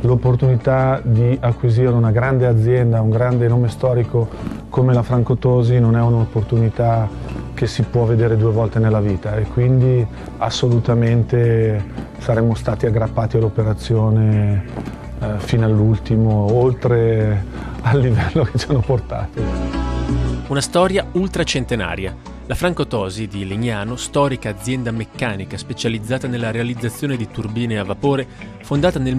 l'opportunità di acquisire una grande azienda, un grande nome storico come la Franco Tosi non è un'opportunità che si può vedere 2 volte nella vita e quindi assolutamente saremmo stati aggrappati all'operazione fino all'ultimo, oltre al livello che ci hanno portato. Una storia ultracentenaria. La Franco Tosi di Legnano, storica azienda meccanica specializzata nella realizzazione di turbine a vapore, fondata nel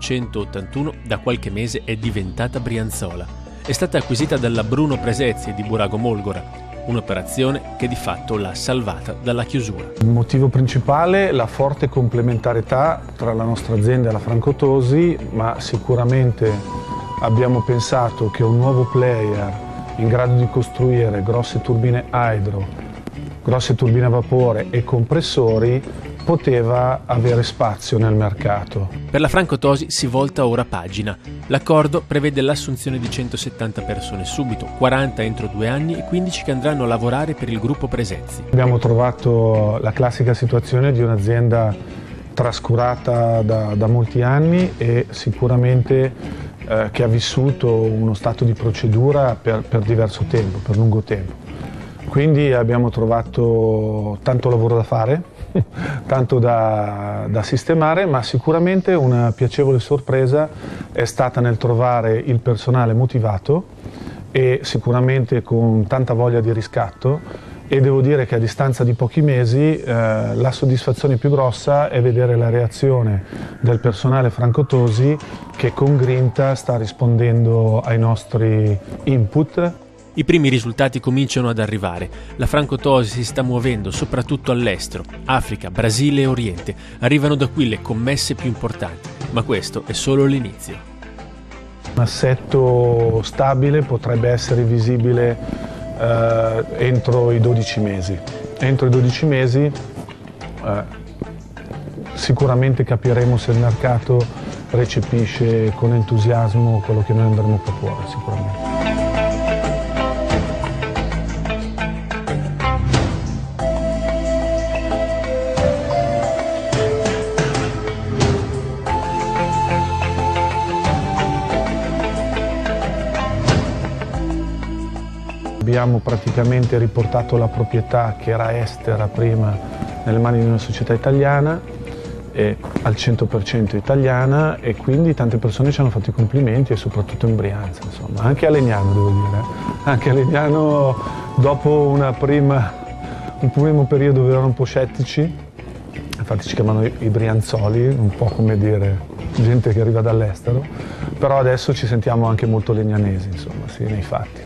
1881, da qualche mese è diventata Brianzola. È stata acquisita dalla Bruno Presezzi di Burago Molgora, un'operazione che di fatto l'ha salvata dalla chiusura. Il motivo principale è la forte complementarietà tra la nostra azienda e la Franco Tosi, ma sicuramente abbiamo pensato che un nuovo player in grado di costruire grosse turbine idro, grosse turbine a vapore e compressori poteva avere spazio nel mercato. Per la Franco Tosi si volta ora pagina. L'accordo prevede l'assunzione di 170 persone subito, 40 entro 2 anni e 15 che andranno a lavorare per il gruppo Presezzi. Abbiamo trovato la classica situazione di un'azienda trascurata da molti anni e sicuramente che ha vissuto uno stato di procedura per diverso tempo, per lungo tempo. Quindi abbiamo trovato tanto lavoro da fare, tanto da sistemare, ma sicuramente una piacevole sorpresa è stata nel trovare il personale motivato e sicuramente con tanta voglia di riscatto. E devo dire che a distanza di pochi mesi la soddisfazione più grossa è vedere la reazione del personale Franco Tosi che con grinta sta rispondendo ai nostri input. I primi risultati cominciano ad arrivare. La Franco Tosi si sta muovendo soprattutto all'estero, Africa, Brasile e Oriente. Arrivano da qui le commesse più importanti, ma questo è solo l'inizio. Un assetto stabile potrebbe essere visibile entro i 12 mesi. Entro i 12 mesi sicuramente capiremo se il mercato recepisce con entusiasmo quello che noi andremo a proporre sicuramente. Abbiamo praticamente riportato la proprietà che era estera prima nelle mani di una società italiana, al 100% italiana e quindi tante persone ci hanno fatto i complimenti e soprattutto in Brianza, insomma. Anche a Legnano devo dire, anche a Legnano dopo un primo periodo erano un po' scettici, infatti ci chiamano i brianzoli, un po' come dire gente che arriva dall'estero, però adesso ci sentiamo anche molto legnanesi, insomma, sì, nei fatti.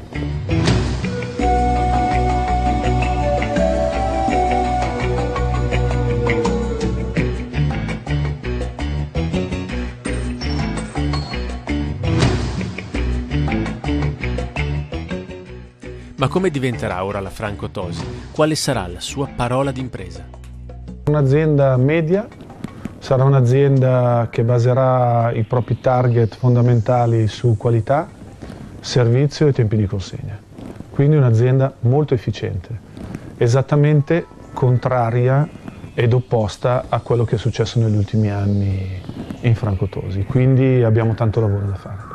Ma come diventerà ora la Franco Tosi? Quale sarà la sua parola d'impresa? Un'azienda media, sarà un'azienda che baserà i propri target fondamentali su qualità, servizio e tempi di consegna. Quindi un'azienda molto efficiente, esattamente contraria ed opposta a quello che è successo negli ultimi anni in Franco Tosi. Quindi abbiamo tanto lavoro da fare.